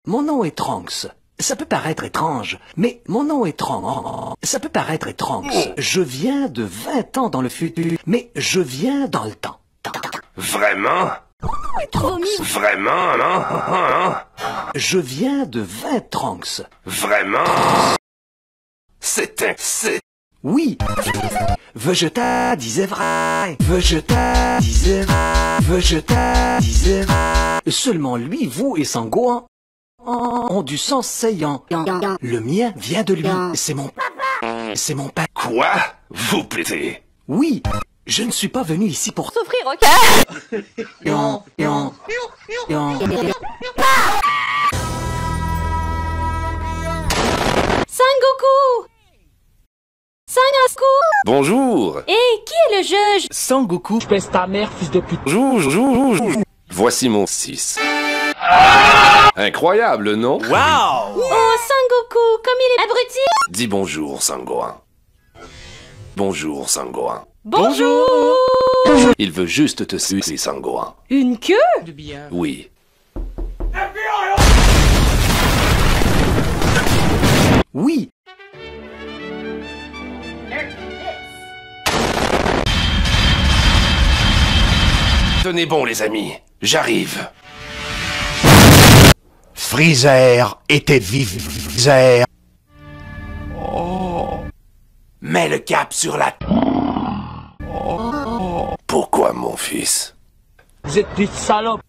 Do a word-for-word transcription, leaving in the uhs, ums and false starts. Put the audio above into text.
mon nom est Trunks. Ça peut paraître étrange, mais mon nom est Trunks. Ça peut paraître étrange. Je viens de vingt ans dans le futur, mais je viens dans le temps. Vraiment? Vraiment, non? Je viens de vingt Trunks. Vraiment? C'est un... c'est... Oui. Vegeta disait vrai. Vegeta disait vrai. Vegeta disait vrai. Seulement lui, vous et Sangohan ont du sang saillant. Le mien vient de lui. C'est mon... C'est mon père. Quoi? Vous pétez? Oui. Je ne suis pas venu ici pour... Souffrir, ok? Yon, yon, yon. Sangoku! Sangoku! Bonjour! Et qui est le juge? Sangoku, je pèse ta mère, fils de pute. Jou, jou, jou. Voici mon six. Incroyable, non? Wow! Oh, Sangoku, comme il est abruti! Dis bonjour, Sangohan. Bonjour, Sangohan. Bonjour! Il veut juste te sucer, Sangohan. Une queue? Oui. Oui. Tenez bon, les amis. J'arrive. Freezer était vif. Freezer. Mets le cap sur la... Pourquoi, mon fils? Vous êtes des salopes.